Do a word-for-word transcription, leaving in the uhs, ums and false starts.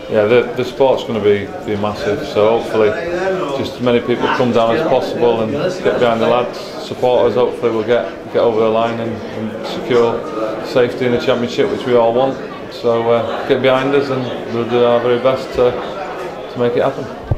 Yeah, the, the sport's going to be, be massive, so hopefully just as many people come down as possible and get behind the lads, support us. Hopefully we'll get get over the line and, and secure safety in the championship, which we all want. So uh, get behind us and we'll do our very best to, to make it happen.